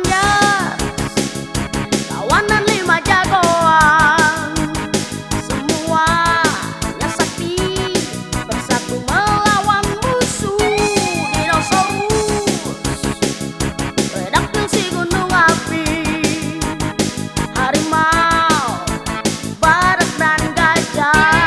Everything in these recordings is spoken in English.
Rangers, kawanan 5 jagoan, semuanya sakti, bersatu melawan musuh dinosaurus, redaktil si gunung api, harimau, badak dan gajah.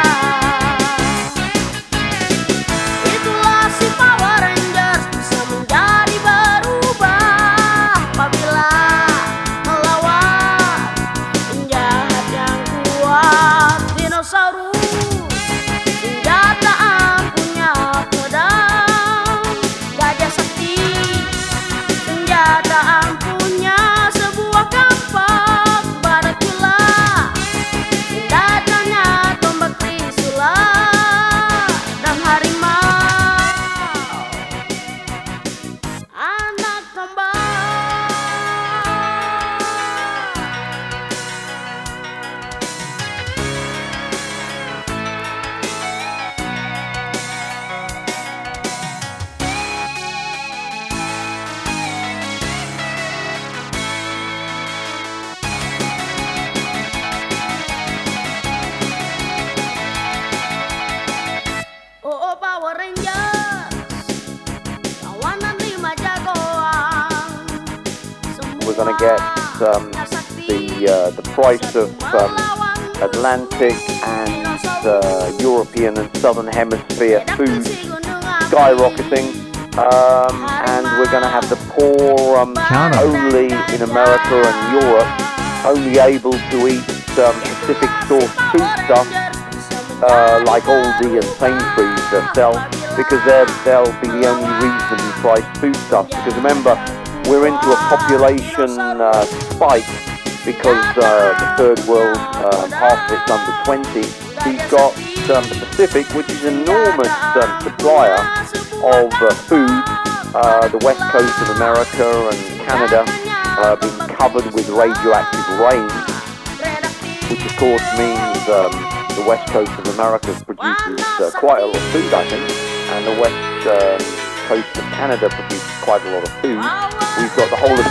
Itulah si Power Rangers, bisa menjadi berubah apabila melawan penjahat yang kuat dinosaurus. Senjata ampunya pedang gajah sakti, senjata ampunya sebuah kapak badak gila, senjatanya tombak trisula dan harimau, anak tombak. Oh Power Rangers, kawanan 5 jagoan, We're going to get the price of Atlantic and European and Southern Hemisphere food skyrocketing, and we're going to have the poor only in America and Europe only able to eat Pacific source foodstuff like Aldi and Sainsbury's sell, because they'll be the only reasonably priced foodstuffs. Because remember, we're into a population spike, because the third world, half of it's under 20. So you've got the Pacific, which is an enormous supplier of food. The west coast of America and Canada being covered with radioactive rain, which of course means the west coast of America produces quite a lot of food, I think, and the west coast of Canada produces quite a lot of food. We've got the whole of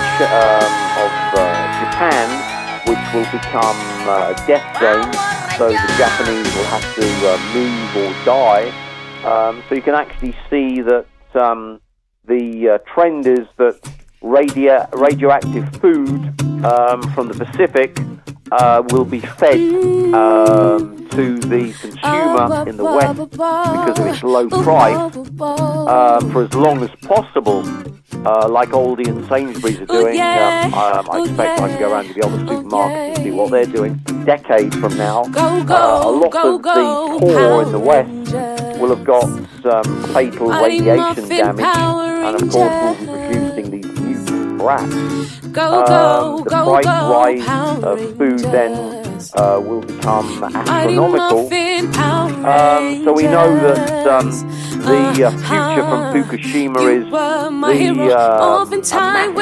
Japan, which will become a death zone, so the Japanese will have to move or die. So you can actually see that the trend is that radioactive food from the Pacific will be fed to the consumer in the West because of its low price for as long as possible, like Aldi and Sainsbury's are doing. I expect I can go around to the other supermarkets and see what they're doing. A decade from now, a lot of the poor in the West will have got fatal radiation damage, and of course will be producing these mutant brats. The price rise of food then will become astronomical. So we know that the future from Fukushima is the massive spike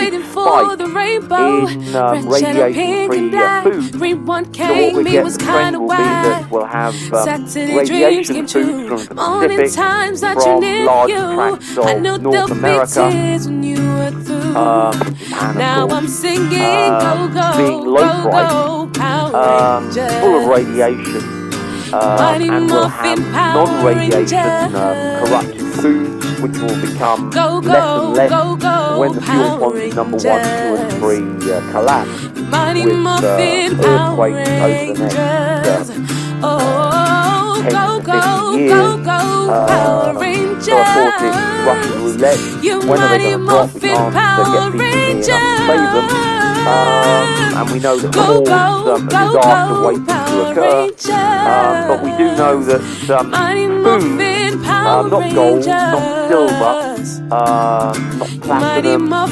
in radiation-free food. So what we get, the trend will be that we'll have radiation food from the Pacific, from large tracts of North America, Japan, of course, being low price, full of radiation, and we'll have non-radiation corrupted foods, which will become less and less when the fuel ponds number 1, 2 and 3 collapse, with earthquakes over the next 10 to 50 years. So of course it's Russian roulette. When are they going to drop? We can't get people near enough to save them. And we know that cause disaster waiting to occur. But we do know that food, not gold, not silver, not platinum, not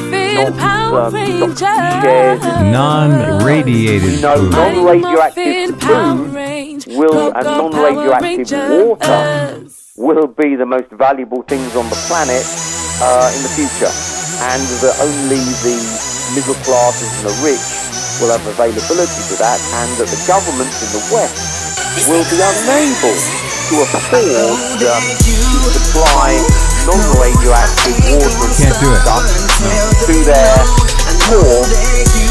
shares in non-radiated food. Non-radioactive food and non-radioactive water will be the most valuable things on the planet in the future, and that only the middle classes and the rich will have availability to that, and that the governments in the West will be unable to afford to supply non-radioactive water and stuff to their more